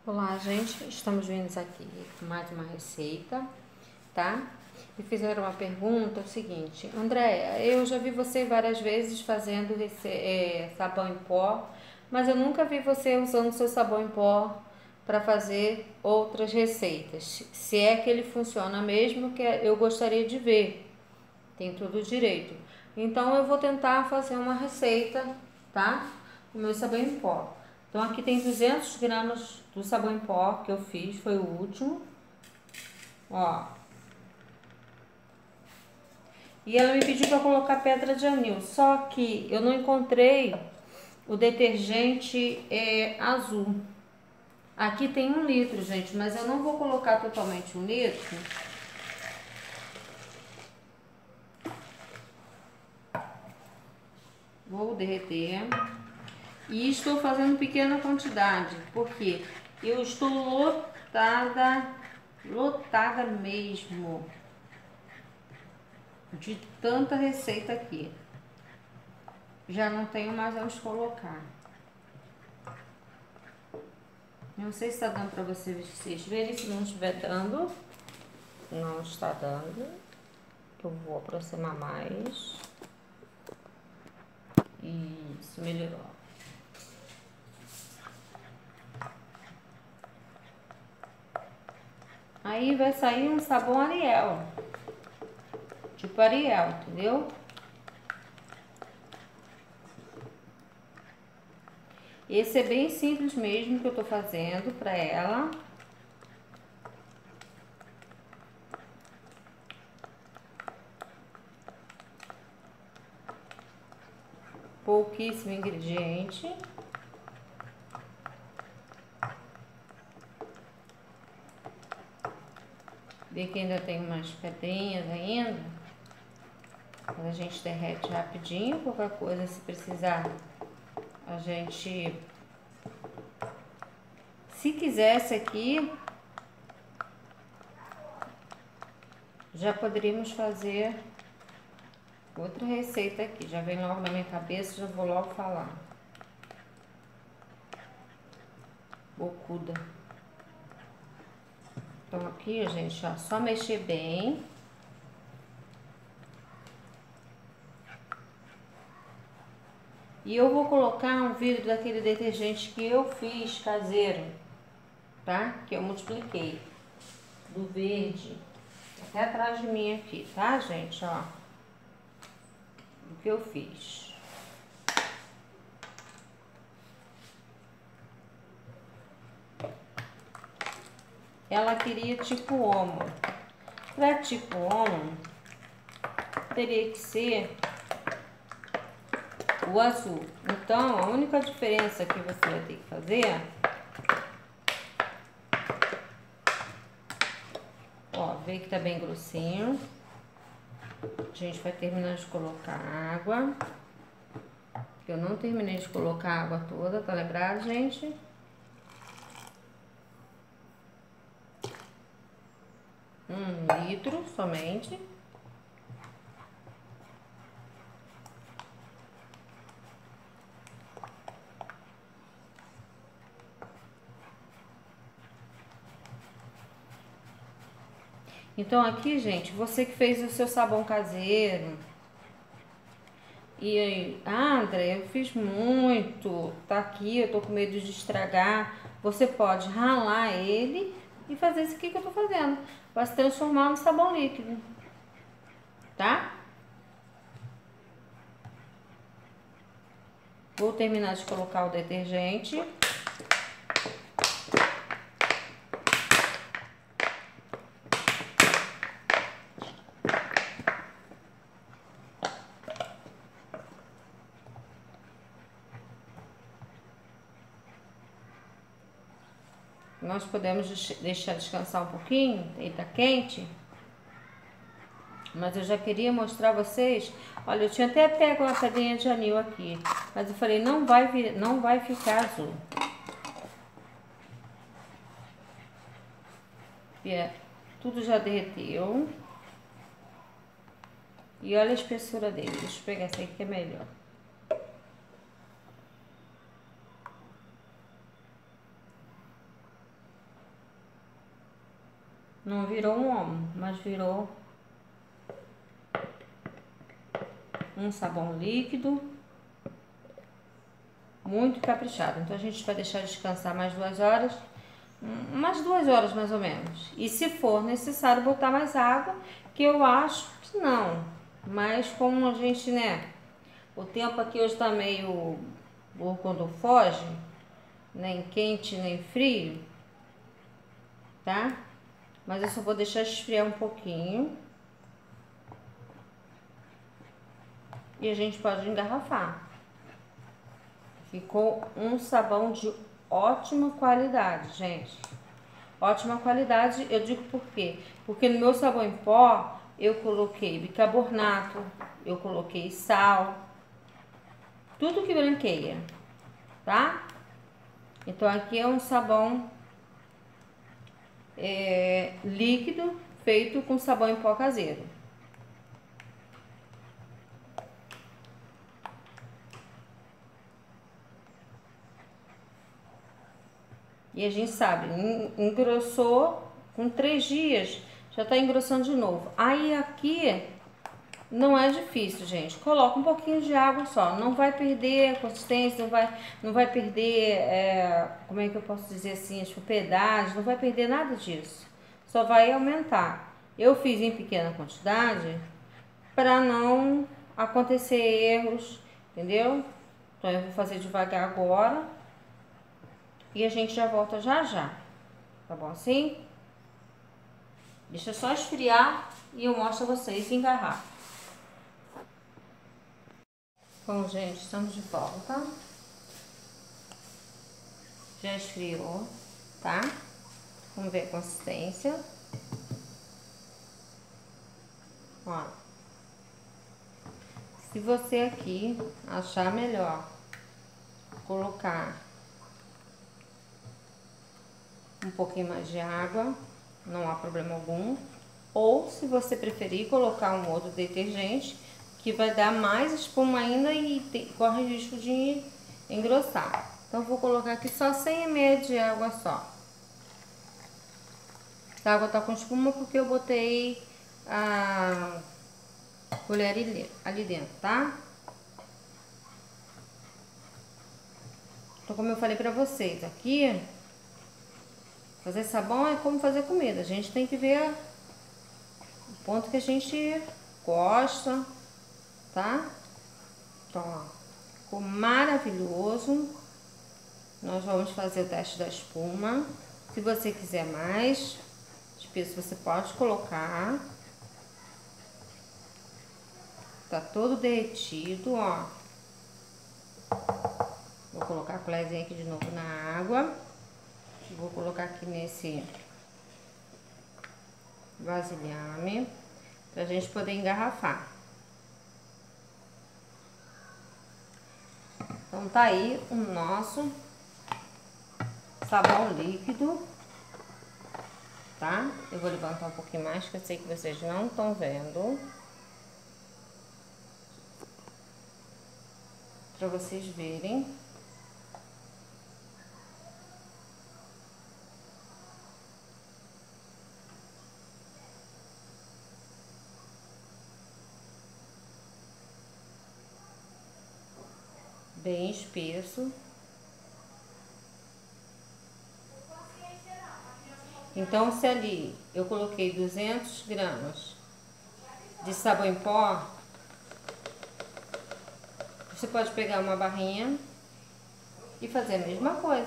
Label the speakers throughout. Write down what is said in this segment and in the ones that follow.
Speaker 1: Olá, gente, estamos vindo aqui com mais uma receita, tá? Me fizeram uma pergunta, o seguinte: Andréia, eu já vi você várias vezes fazendo sabão em pó, mas eu nunca vi você usando seu sabão em pó para fazer outras receitas. Se é que ele funciona mesmo, que eu gostaria de ver, tem tudo direito. Então eu vou tentar fazer uma receita, tá? O meu sabão em pó. Então aqui tem 200 gramas do sabão em pó que eu fiz, foi o último. Ó. E ela me pediu para colocar pedra de anil, só que eu não encontrei o detergente azul. Aqui tem 1 litro, gente, mas eu não vou colocar totalmente 1 litro. Vou derreter. E estou fazendo pequena quantidade, porque eu estou lotada mesmo de tanta receita aqui. Já não tenho mais onde colocar. Não sei se está dando para vocês verem, se não estiver dando. Não está dando. Eu vou aproximar mais. Isso, melhorou. Aí vai sair um sabão Ariel. Tipo Ariel, entendeu? Esse é bem simples mesmo que eu tô fazendo pra ela. Pouquíssimo ingrediente. Vê que ainda tem umas pedrinhas ainda. Mas a gente derrete rapidinho. Qualquer coisa, se precisar, a gente... Se quisesse aqui, já poderíamos fazer outra receita aqui. Já vem logo na minha cabeça, já vou logo falar. Bocuda. Então aqui, gente, ó, só mexer bem. E eu vou colocar um vidro daquele detergente que eu fiz caseiro, tá? Que eu multipliquei. Do verde. Até atrás de mim aqui, tá, gente? Ó. Do que eu fiz. Ela queria tipo Omo. Pra tipo Omo, teria que ser o azul. Então, a única diferença que você vai ter que fazer... Ó, vê que tá bem grossinho. A gente vai terminar de colocar água. Eu não terminei de colocar a água toda, tá lembrado, gente? Um litro somente. Então aqui, gente, você que fez o seu sabão caseiro e aí, André, eu fiz muito, tá aqui, eu tô com medo de estragar. Você pode ralar ele e fazer isso aqui que eu tô fazendo. Vai se transformar no sabão líquido, tá? Vou terminar de colocar o detergente. Nós podemos deixar descansar um pouquinho, ele tá quente. Mas eu já queria mostrar a vocês. Olha, eu tinha até pego uma pedrinha de anil aqui, mas eu falei, não vai ficar azul. Tudo já derreteu. E olha a espessura dele. Deixa eu pegar essa aqui que é melhor. Não virou um homo, mas virou um sabão líquido muito caprichado. Então a gente vai deixar descansar mais 2 horas, umas 2 horas mais ou menos. E se for necessário botar mais água, que eu acho que não. Mas como a gente, né, o tempo aqui hoje tá meio, ou quando foge, nem quente nem frio, tá? Mas eu só vou deixar esfriar um pouquinho. E a gente pode engarrafar. Ficou um sabão de ótima qualidade, gente. Ótima qualidade, eu digo por quê? Porque no meu sabão em pó, eu coloquei bicarbonato, eu coloquei sal, tudo que branqueia, tá? Então aqui é um sabão líquido feito com sabão em pó caseiro. E a gente sabe, engrossou com 3 dias, já tá engrossando de novo. Aí aqui não é difícil, gente. Coloca um pouquinho de água só. Não vai perder a consistência, não vai perder, como é que eu posso dizer assim, as propriedades, não vai perder nada disso. Só vai aumentar. Eu fiz em pequena quantidade para não acontecer erros, entendeu? Então eu vou fazer devagar agora e a gente já volta já já. Tá bom assim? Deixa só esfriar e eu mostro a vocês em garrafa. Bom, gente, estamos de volta. Já esfriou, tá? Vamos ver a consistência. Ó. Se você aqui achar melhor colocar um pouquinho mais de água, não há problema algum. Ou se você preferir colocar um outro detergente, que vai dar mais espuma ainda e corre o risco de engrossar. Então eu vou colocar aqui só 100 ml de água só. A água tá com espuma porque eu botei a colher ali dentro, tá? Então como eu falei pra vocês, aqui fazer sabão é como fazer comida. A gente tem que ver o ponto que a gente gosta, tá? Então, ó, ficou maravilhoso. Nós vamos fazer o teste da espuma. Se você quiser mais espesso, você pode colocar. Tá todo derretido, ó. Vou colocar a colherzinha aqui de novo na água. Vou colocar aqui nesse vasilhame pra gente poder engarrafar. Então tá aí o nosso sabão líquido, tá? Eu vou levantar um pouquinho mais, que eu sei que vocês não estão vendo. Pra vocês verem. Bem espesso. Então, se ali eu coloquei 200 gramas de sabão em pó, você pode pegar uma barrinha e fazer a mesma coisa.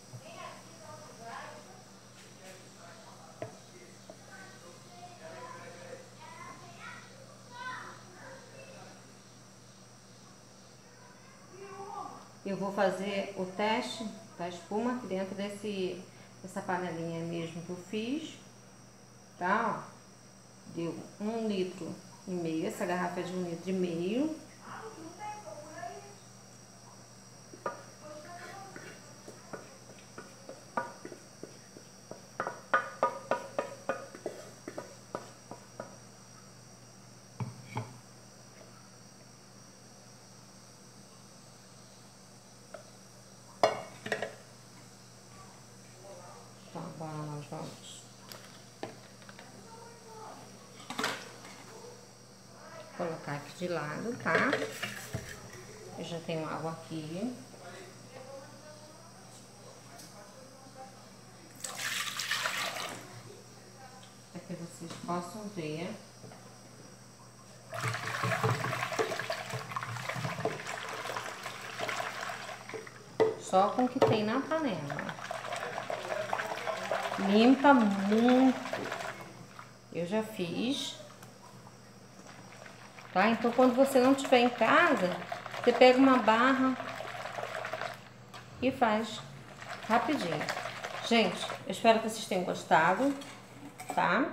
Speaker 1: Eu vou fazer o teste da espuma aqui dentro dessa panelinha mesmo que eu fiz, tá? Ó, deu 1,5 litro, essa garrafa é de 1,5 litro. Então, agora nós vamos aqui de lado, tá? Eu já tenho água aqui. Para que vocês possam ver. Só com o que tem na panela. Limpa muito. Eu já fiz. Tá? Então, quando você não estiver em casa, você pega uma barra e faz rapidinho. Gente, eu espero que vocês tenham gostado, tá?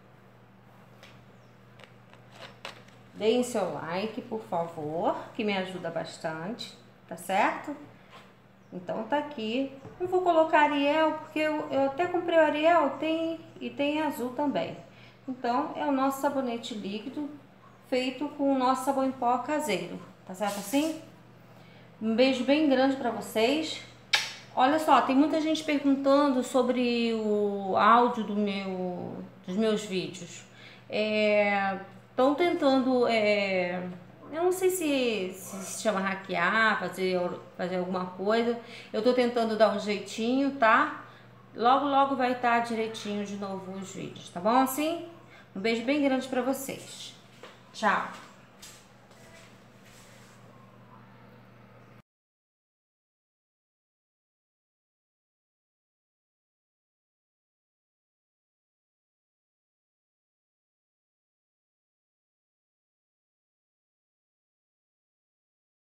Speaker 1: Deem seu like, por favor, que me ajuda bastante, tá certo? Então tá aqui. Não vou colocar Ariel, porque eu até comprei o Ariel, e tem azul também. Então, é o nosso sabonete líquido, feito com o nosso sabão em pó caseiro, tá certo assim? Um beijo bem grande pra vocês. Olha só, tem muita gente perguntando sobre o áudio dos meus vídeos. Estão tentando, eu não sei se chama hackear, fazer alguma coisa. Eu tô tentando dar um jeitinho, tá? Logo, logo vai estar direitinho de novo os vídeos, tá bom assim? Um beijo bem grande pra vocês. Tchau!